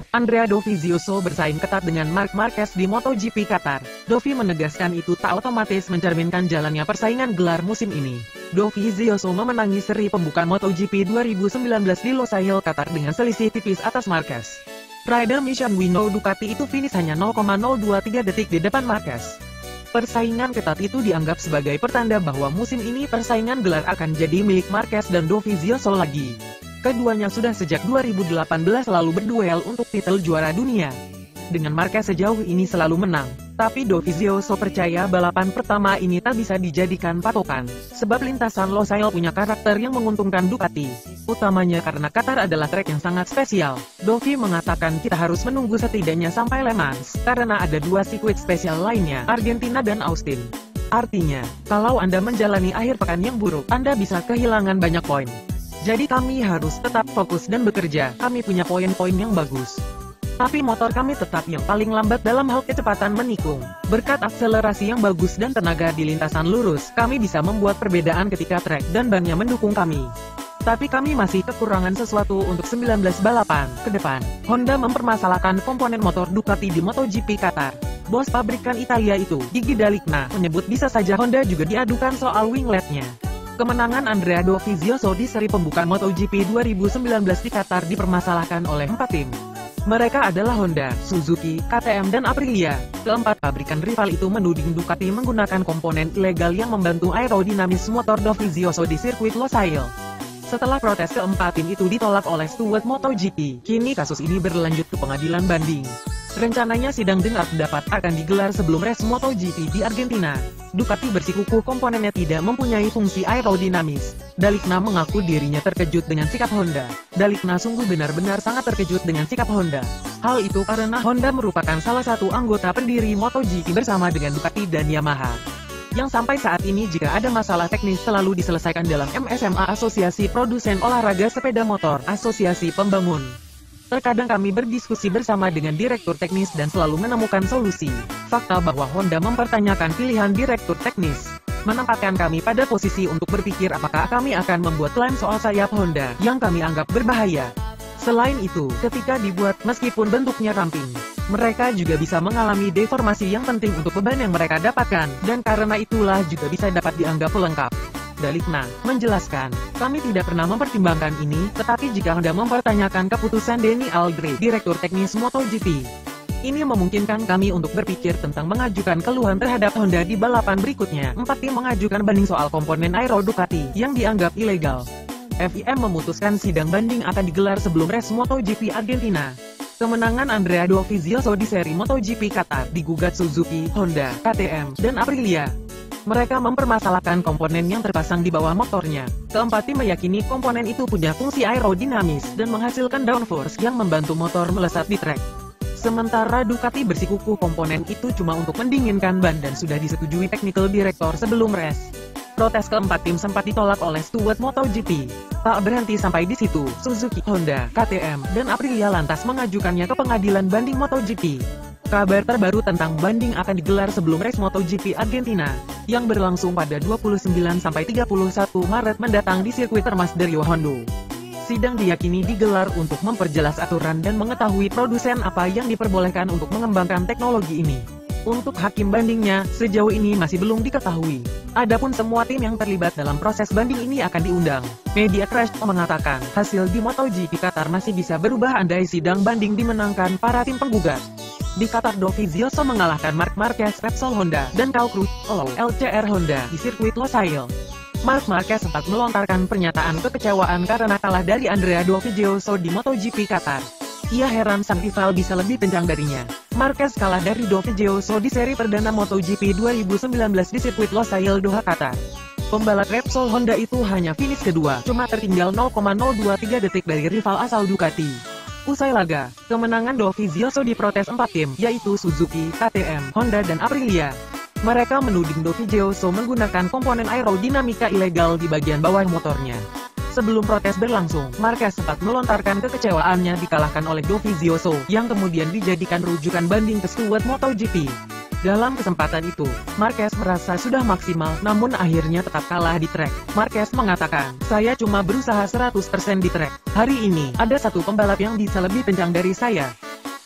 Andrea Dovizioso bersaing ketat dengan Marc Marquez di MotoGP Qatar. Dovi menegaskan itu tak otomatis mencerminkan jalannya persaingan gelar musim ini. Dovizioso memenangi seri pembuka MotoGP 2019 di Losail, Qatar dengan selisih tipis atas Marquez. Rider Mission Winnow Ducati itu finish hanya 0,023 detik di depan Marquez. Persaingan ketat itu dianggap sebagai pertanda bahwa musim ini persaingan gelar akan jadi milik Marquez dan Dovizioso lagi. Keduanya sudah sejak 2018 lalu berduel untuk titel juara dunia. Dengan Marquez sejauh ini selalu menang, tapi Dovizioso percaya balapan pertama ini tak bisa dijadikan patokan, sebab lintasan Losail punya karakter yang menguntungkan Ducati, utamanya karena Qatar adalah trek yang sangat spesial. Dovi mengatakan kita harus menunggu setidaknya sampai Le Mans, karena ada dua sirkuit spesial lainnya, Argentina dan Austin. Artinya, kalau Anda menjalani akhir pekan yang buruk, Anda bisa kehilangan banyak poin. Jadi kami harus tetap fokus dan bekerja, kami punya poin-poin yang bagus. Tapi motor kami tetap yang paling lambat dalam hal kecepatan menikung. Berkat akselerasi yang bagus dan tenaga di lintasan lurus, kami bisa membuat perbedaan ketika trek dan bannya mendukung kami. Tapi kami masih kekurangan sesuatu untuk 19 balapan ke depan. Honda mempermasalahkan komponen motor Ducati di MotoGP Qatar. Bos pabrikan Italia itu, Gigi Dalicna, menyebut bisa saja Honda juga diadukan soal wingletnya. Kemenangan Andrea Dovizioso di seri pembuka MotoGP 2019 di Qatar dipermasalahkan oleh 4 tim. Mereka adalah Honda, Suzuki, KTM dan Aprilia. Keempat pabrikan rival itu menuding Ducati menggunakan komponen ilegal yang membantu aerodinamis motor Dovizioso di sirkuit Losail. Setelah protes keempat tim itu ditolak oleh steward MotoGP, kini kasus ini berlanjut ke pengadilan banding. Rencananya sidang dengar pendapat akan digelar sebelum race MotoGP di Argentina. Ducati bersikukuh komponennya tidak mempunyai fungsi aerodinamis. Dalicna mengaku dirinya terkejut dengan sikap Honda. Dalicna sungguh benar-benar sangat terkejut dengan sikap Honda. Hal itu karena Honda merupakan salah satu anggota pendiri MotoGP bersama dengan Ducati dan Yamaha, yang sampai saat ini jika ada masalah teknis selalu diselesaikan dalam MSMA, Asosiasi Produsen Olahraga Sepeda Motor, Asosiasi Pembangun. Terkadang kami berdiskusi bersama dengan direktur teknis dan selalu menemukan solusi. Fakta bahwa Honda mempertanyakan pilihan direktur teknis menempatkan kami pada posisi untuk berpikir apakah kami akan membuat klaim soal sayap Honda yang kami anggap berbahaya. Selain itu, ketika dibuat meskipun bentuknya ramping, mereka juga bisa mengalami deformasi yang penting untuk beban yang mereka dapatkan, dan karena itulah juga bisa dapat dianggap pelengkap. Dalicna menjelaskan, kami tidak pernah mempertimbangkan ini, tetapi jika Honda mempertanyakan keputusan Denny Algre, direktur teknis MotoGP, ini memungkinkan kami untuk berpikir tentang mengajukan keluhan terhadap Honda di balapan berikutnya. 4 tim mengajukan banding soal komponen aero Ducati yang dianggap ilegal. FIM memutuskan sidang banding akan digelar sebelum race MotoGP Argentina. Kemenangan Andrea Dovizioso di seri MotoGP Qatar digugat Suzuki, Honda, KTM, dan Aprilia. Mereka mempermasalahkan komponen yang terpasang di bawah motornya. Keempat tim meyakini komponen itu punya fungsi aerodinamis dan menghasilkan downforce yang membantu motor melesat di trek. Sementara Ducati bersikukuh komponen itu cuma untuk mendinginkan ban dan sudah disetujui technical director sebelum race. Protes keempat tim sempat ditolak oleh steward MotoGP. Tak berhenti sampai di situ, Suzuki, Honda, KTM, dan Aprilia lantas mengajukannya ke pengadilan banding MotoGP. Kabar terbaru tentang banding akan digelar sebelum race MotoGP Argentina, yang berlangsung pada 29-31 Maret mendatang di sirkuit Termas de Rio Hondo. Sidang diyakini digelar untuk memperjelas aturan dan mengetahui produsen apa yang diperbolehkan untuk mengembangkan teknologi ini. Untuk hakim bandingnya, sejauh ini masih belum diketahui. Adapun semua tim yang terlibat dalam proses banding ini akan diundang. Media Crash mengatakan, hasil di MotoGP Qatar masih bisa berubah andai sidang banding dimenangkan para tim penggugat. Di Qatar Dovizioso mengalahkan Marc Marquez, Repsol Honda, dan Cal Crutchlow, LCR Honda, di sirkuit Losail. Marc Marquez sempat melontarkan pernyataan kekecewaan karena kalah dari Andrea Dovizioso di MotoGP Qatar. Ia heran sang rival bisa lebih kencang darinya. Marquez kalah dari Dovizioso di seri perdana MotoGP 2019 di sirkuit Losail, Doha, Qatar. Pembalap Repsol Honda itu hanya finish kedua, cuma tertinggal 0,023 detik dari rival asal Ducati. Usai laga, kemenangan Dovizioso diprotes 4 tim, yaitu Suzuki, KTM, Honda dan Aprilia. Mereka menuding Dovizioso menggunakan komponen aerodinamika ilegal di bagian bawah motornya. Sebelum protes berlangsung, Marquez sempat melontarkan kekecewaannya dikalahkan oleh Dovizioso, yang kemudian dijadikan rujukan banding ke steward MotoGP. Dalam kesempatan itu, Marquez merasa sudah maksimal, namun akhirnya tetap kalah di trek. Marquez mengatakan, saya cuma berusaha 100% di trek. Hari ini, ada satu pembalap yang bisa lebih kencang dari saya.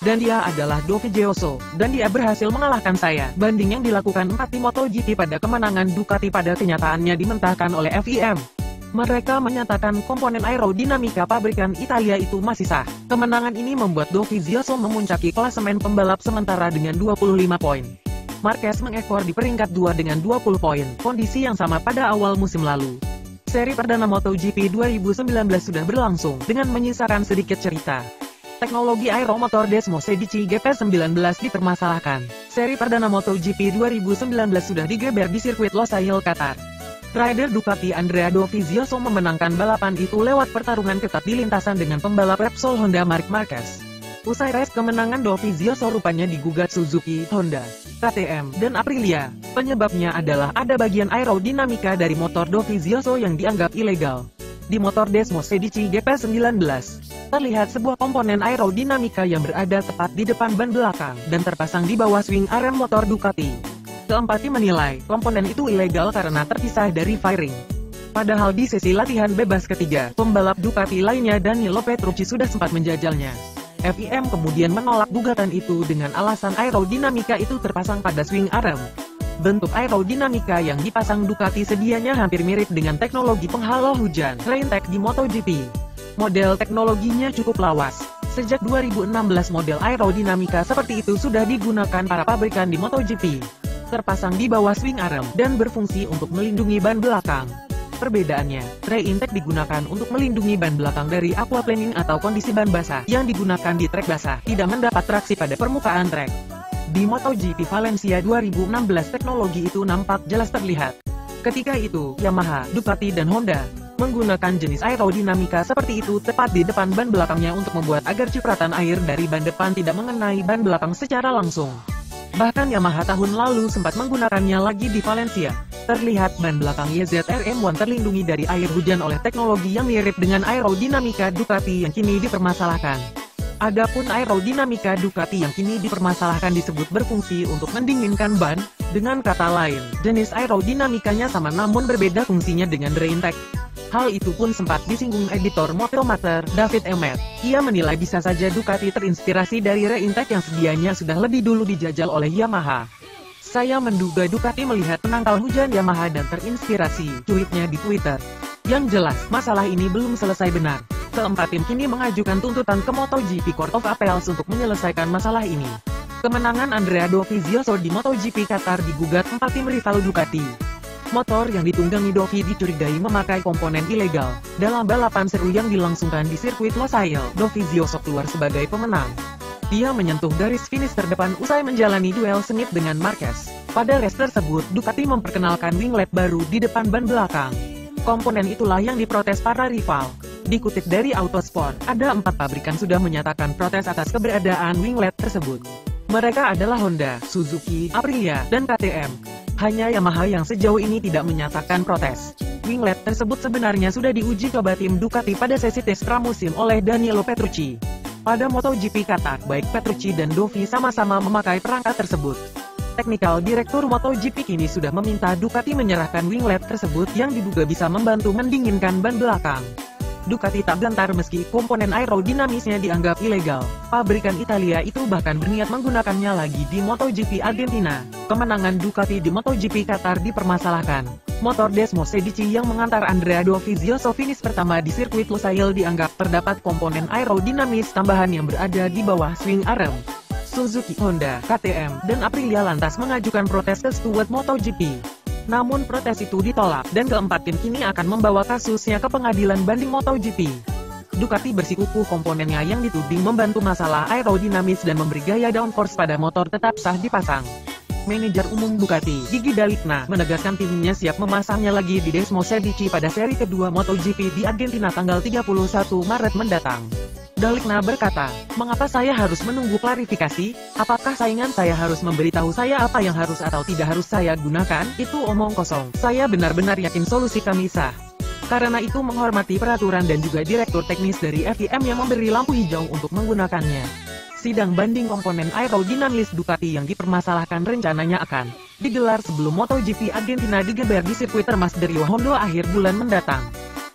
Dan dia adalah Dovizioso, dan dia berhasil mengalahkan saya. Banding yang dilakukan 4 tim MotoGP pada kemenangan Ducati pada kenyataannya dimentahkan oleh FIM. Mereka menyatakan komponen aerodinamika pabrikan Italia itu masih sah. Kemenangan ini membuat Dovizioso memuncaki klasemen pembalap sementara dengan 25 poin. Marquez mengekor di peringkat 2 dengan 20 poin, kondisi yang sama pada awal musim lalu. Seri perdana MotoGP 2019 sudah berlangsung, dengan menyisakan sedikit cerita. Teknologi aeromotor Desmosedici GP19 dipermasalahkan. Seri perdana MotoGP 2019 sudah digeber di sirkuit Losail, Qatar. Rider Ducati Andrea Dovizioso memenangkan balapan itu lewat pertarungan ketat di lintasan dengan pembalap Repsol Honda Marc Marquez. Usai race kemenangan Dovizioso rupanya digugat Suzuki, Honda, KTM, dan Aprilia. Penyebabnya adalah ada bagian aerodinamika dari motor Dovizioso yang dianggap ilegal. Di motor Desmosedici GP19, terlihat sebuah komponen aerodinamika yang berada tepat di depan ban belakang, dan terpasang di bawah swing arm motor Ducati. Keempat tim menilai, komponen itu ilegal karena terpisah dari fairing. Padahal di sesi latihan bebas ketiga, pembalap Ducati lainnya Danilo Petrucci sudah sempat menjajalnya. FIM kemudian menolak gugatan itu dengan alasan aerodinamika itu terpasang pada swing arm. Bentuk aerodinamika yang dipasang Ducati sedianya hampir mirip dengan teknologi penghalau hujan Raintec di MotoGP. Model teknologinya cukup lawas. Sejak 2016 model aerodinamika seperti itu sudah digunakan para pabrikan di MotoGP. Terpasang di bawah swing arm, dan berfungsi untuk melindungi ban belakang. Perbedaannya, Raintec digunakan untuk melindungi ban belakang dari aquaplaning atau kondisi ban basah yang digunakan di trek basah, tidak mendapat traksi pada permukaan trek. Di MotoGP Valencia 2016 teknologi itu nampak jelas terlihat. Ketika itu, Yamaha, Ducati dan Honda menggunakan jenis aerodinamika seperti itu tepat di depan ban belakangnya untuk membuat agar cipratan air dari ban depan tidak mengenai ban belakang secara langsung. Bahkan Yamaha tahun lalu sempat menggunakannya lagi di Valencia. Terlihat ban belakang YZR-M1 terlindungi dari air hujan oleh teknologi yang mirip dengan aerodinamika Ducati yang kini dipermasalahkan. Adapun aerodinamika Ducati yang kini dipermasalahkan disebut berfungsi untuk mendinginkan ban. Dengan kata lain, jenis aerodinamikanya sama namun berbeda fungsinya dengan Raintec. Hal itu pun sempat disinggung editor Motomater, David Emmett. Ia menilai bisa saja Ducati terinspirasi dari Raintec yang sedianya sudah lebih dulu dijajal oleh Yamaha. Saya menduga Ducati melihat penangkal hujan Yamaha dan terinspirasi, cuitnya di Twitter. Yang jelas, masalah ini belum selesai benar. Keempat tim kini mengajukan tuntutan ke MotoGP Court of Appeals untuk menyelesaikan masalah ini. Kemenangan Andrea Dovizioso di MotoGP Qatar digugat 4 tim rival Ducati. Motor yang ditunggangi Dovi dicurigai memakai komponen ilegal. Dalam balapan seru yang dilangsungkan di sirkuit Losail, Dovizioso keluar sebagai pemenang. Dia menyentuh garis finish terdepan usai menjalani duel sengit dengan Marquez. Pada race tersebut, Ducati memperkenalkan winglet baru di depan ban belakang. Komponen itulah yang diprotes para rival. Dikutip dari Autosport, ada 4 pabrikan sudah menyatakan protes atas keberadaan winglet tersebut. Mereka adalah Honda, Suzuki, Aprilia, dan KTM. Hanya Yamaha yang sejauh ini tidak menyatakan protes. Winglet tersebut sebenarnya sudah diuji coba tim Ducati pada sesi tes pramusim oleh Danilo Petrucci. Pada MotoGP Qatar, baik Petrucci dan Dovi sama-sama memakai perangkat tersebut. Technical Direktur MotoGP kini sudah meminta Ducati menyerahkan winglet tersebut yang diduga bisa membantu mendinginkan ban belakang. Ducati tak gentar meski komponen aerodinamisnya dianggap ilegal. Pabrikan Italia itu bahkan berniat menggunakannya lagi di MotoGP Argentina. Kemenangan Ducati di MotoGP Qatar dipermasalahkan. Motor Desmosedici yang mengantar Andrea Dovizioso finish pertama di sirkuit Losail dianggap terdapat komponen aerodinamis tambahan yang berada di bawah swing arm. Suzuki, Honda, KTM, dan Aprilia lantas mengajukan protes ke Steward MotoGP. Namun protes itu ditolak, dan keempat tim kini akan membawa kasusnya ke pengadilan banding MotoGP. Ducati bersikukuh komponennya yang dituding membantu masalah aerodinamis dan memberi gaya downforce pada motor tetap sah dipasang. Manajer umum Ducati, Gigi D'Aligna, menegaskan timnya siap memasangnya lagi di Desmosedici pada seri kedua MotoGP di Argentina tanggal 31 Maret mendatang. D'Aligna berkata, "Mengapa saya harus menunggu klarifikasi? Apakah saingan saya harus memberitahu saya apa yang harus atau tidak harus saya gunakan? Itu omong kosong. Saya benar-benar yakin solusi kami sah. Karena itu menghormati peraturan dan juga direktur teknis dari FIM yang memberi lampu hijau untuk menggunakannya." Sidang banding komponen aerodinamis Ducati yang dipermasalahkan rencananya akan digelar sebelum MotoGP Argentina digelar di sirkuit Termas de Rio Hondo akhir bulan mendatang.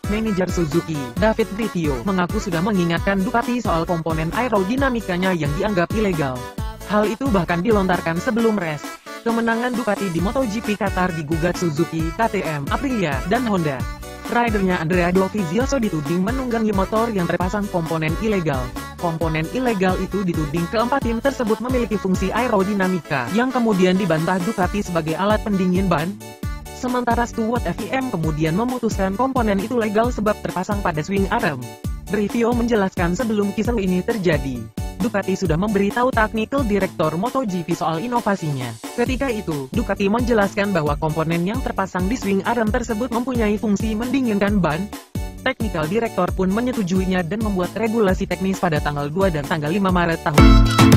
Manajer Suzuki, David Brivio, mengaku sudah mengingatkan Ducati soal komponen aerodinamikanya yang dianggap ilegal. Hal itu bahkan dilontarkan sebelum race. Kemenangan Ducati di MotoGP Qatar digugat Suzuki, KTM, Aprilia, dan Honda. Ridernya Andrea Dovizioso dituding menunggangi motor yang terpasang komponen ilegal. Komponen ilegal itu dituding keempat tim tersebut memiliki fungsi aerodinamika yang kemudian dibantah Ducati sebagai alat pendingin ban. Sementara Stewart FIM kemudian memutuskan komponen itu legal sebab terpasang pada swing arm. Brivio menjelaskan sebelum kisru ini terjadi, Ducati sudah memberitahu Technical Director MotoGP soal inovasinya. Ketika itu, Ducati menjelaskan bahwa komponen yang terpasang di swing arm tersebut mempunyai fungsi mendinginkan ban. Technical Director pun menyetujuinya dan membuat regulasi teknis pada tanggal 2 dan tanggal 5 Maret tahun